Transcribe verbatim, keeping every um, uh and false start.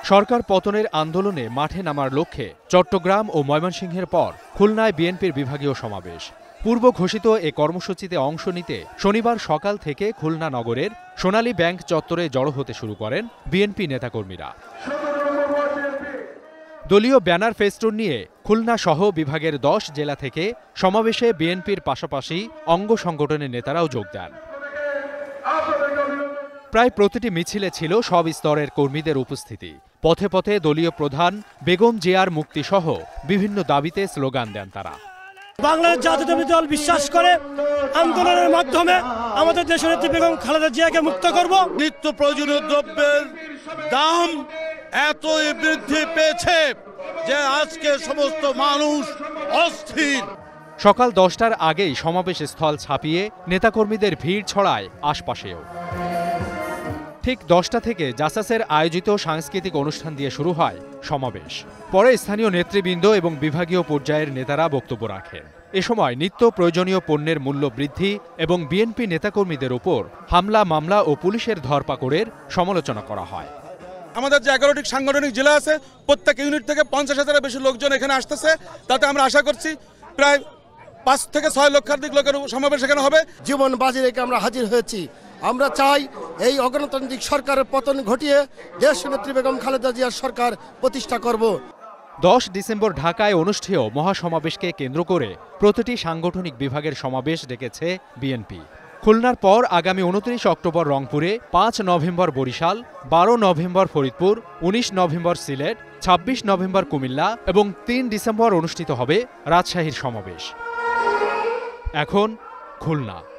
সরকার পতনের আন্দোলনে মাঠে নামার লক্ষ্যে চট্টগ্রাম ও ময়মনসিংহের পর খুলনায় বিএনপির বিভাগীয় সমাবেশ। পূর্ব ঘোষিত এ কর্মসূচিতে অংশ নিতে শনিবার সকাল থেকে খুলনা নগরের সোনালী ব্যাংক চত্বরে জড়ো হতে শুরু করেন বিএনপি নেতাকর্মীরা। দলীয় ব্যানার ফেস্টুন নিয়ে খুলনা সহ বিভাগের দশ জেলা থেকে সমাবেশে বিএনপির পাশাপাশি অঙ্গ সংগঠনের নেতারাও যোগ দেন। প্রায় প্রতিটি মিছিলে ছিল সব স্তরের কর্মীদের উপস্থিতি। পথে পথে দলীয় প্রধান বেগম জিয়ার মুক্তিসহ বিভিন্ন দাবিতে স্লোগান দেন তারা। বাংলাদেশ জাতীয়তাবাদী দল বিশ্বাস করে আন্দোলনের মাধ্যমে আমাদের দেশনেত্রী বেগম খালেদা জিয়াকে মুক্ত করব। নিত্য প্রয়োজনীয় দ্রব্যের দাম এতই বৃদ্ধি পেয়েছে যে আজকে সমস্ত মানুষ অস্থির। সকাল দশটার আগেই সমাবেশ স্থল ছাপিয়ে নেতাকর্মীদের ভিড় ছড়ায় আশপাশেও। ঠিক দশটা থেকে জাসাসের আয়োজিত সাংস্কৃতিক অনুষ্ঠান দিয়ে শুরু হয় সমাবেশ। পরে স্থানীয় নেতৃবৃন্দ এবং বিভাগীয় পর্যায়ের নেতারা বক্তব্য রাখেন। এ সময় নিত্য প্রয়োজনীয় পণ্যের মূল্য বৃদ্ধি এবং বিএনপি নেতাকর্মীদের ওপর হামলা মামলা ও পুলিশের ধরপাকড়ের সমালোচনা করা হয়। আমাদের যে এগারোটি সাংগঠনিক জেলা আছে, প্রত্যেক ইউনিট থেকে পঞ্চাশ হাজারের বেশি লোকজন এখানে আসতেছে। তাতে আমরা আশা করছি প্রায় পাঁচ থেকে ছয় লক্ষাধিক লোকের সমাবেশ এখানে হবে। জীবন বাজি রেখে আমরা হাজির হয়েছি। আমরা চাই এই অগণতান্ত্রিক সরকারের পতন ঘটিয়ে দেশনেত্রী বেগম খালেদা জিয়ার সরকার প্রতিষ্ঠা করব। দশ ডিসেম্বর ঢাকায় অনুষ্ঠেয় মহাসমাবেশকে কেন্দ্র করে প্রতিটি সাংগঠনিক বিভাগের সমাবেশ ডেকেছে বিএনপি। খুলনার পর আগামী উনত্রিশ অক্টোবর রংপুরে, পাঁচ নভেম্বর বরিশাল, বারো নভেম্বর ফরিদপুর, উনিশ নভেম্বর সিলেট, ছাব্বিশ নভেম্বর কুমিল্লা এবং তিন ডিসেম্বর অনুষ্ঠিত হবে রাজশাহীর সমাবেশ। এখন খুলনা।